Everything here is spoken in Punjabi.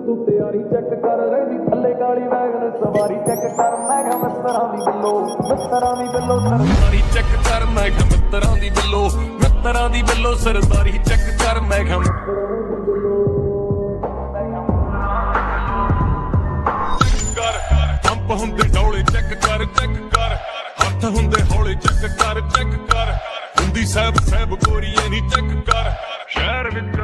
ਤੂੰ ਤਿਆਰੀ ਚੈੱਕ ਕਰ ਰਹਿੰਦੀ ਥੱਲੇ ਕਾਲੀ ਵੈਗਨ ਸਵਾਰੀ ਚੈੱਕ ਕਰ ਮੈਂ ਕਿਹਾ ਮਿੱਤਰਾਂ ਦੀ ਬਿੱਲੋ ਸਰਦਾਰੀ ਚੈੱਕ ਕਰ ਮੈਂ ਕਿਹਾ ਮਿੱਤਰਾਂ ਦੀ ਬਿੱਲੋ ਸਰਦਾਰੀ ਚੈੱਕ ਕਰ ਮੈਂ ਕਿਹਾ ਪੰਪ ਹੁੰਦੇ ਡੋਲੇ ਚੈੱਕ ਕਰ ਹੱਥ ਹੁੰਦੇ ਹੌਲੇ ਚੈੱਕ ਕਰ ਹੁੰਦੀ ਸਹਿਬ ਗੋਰੀਏ ਨੀ ਚੈੱਕ ਕਰ ਸ਼ਹਿਰ ਵਿੱਚ